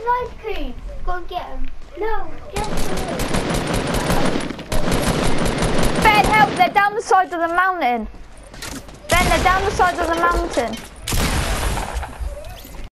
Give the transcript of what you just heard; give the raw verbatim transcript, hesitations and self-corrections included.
ice cream. Go and get them. No, get them. Ben, help! They're down the side of the mountain. Ben, they're down the side of the mountain.